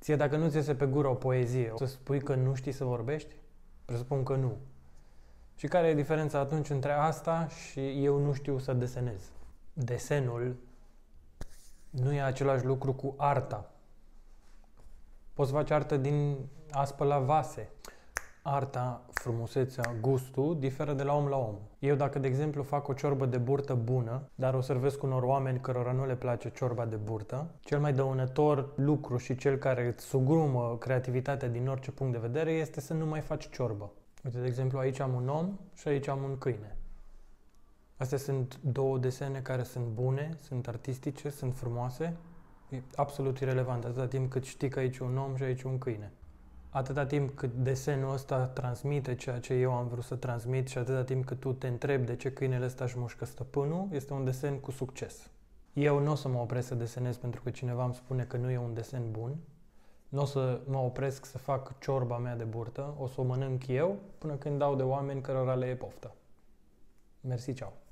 Ție dacă nu ți iese pe gură o poezie, o să spui că nu știi să vorbești? Presupun că nu. Și care e diferența atunci între asta și eu nu știu să desenez? Desenul nu e același lucru cu arta. Poți face artă din a spăla vase. Arta, frumusețea, gustul diferă de la om la om. Eu dacă, de exemplu, fac o ciorbă de burtă bună, dar o servesc unor oameni cărora nu le place ciorba de burtă, cel mai dăunător lucru și cel care îți sugrumă creativitatea din orice punct de vedere este să nu mai faci ciorbă. Uite, de exemplu, aici am un om și aici am un câine. Astea sunt două desene care sunt bune, sunt artistice, sunt frumoase. E absolut irelevant, atâta timp cât știi că aici e un om și aici e un câine. Atâta timp cât desenul ăsta transmite ceea ce eu am vrut să transmit și atâta timp cât tu te întrebi de ce câinele ăsta își mușcă stăpânul, este un desen cu succes. Eu nu o să mă opresc să desenez pentru că cineva îmi spune că nu e un desen bun. Nu o să mă opresc să fac ciorba mea de burtă, o să o mănânc eu până când dau de oameni cărora le e poftă. Mersi, ceau!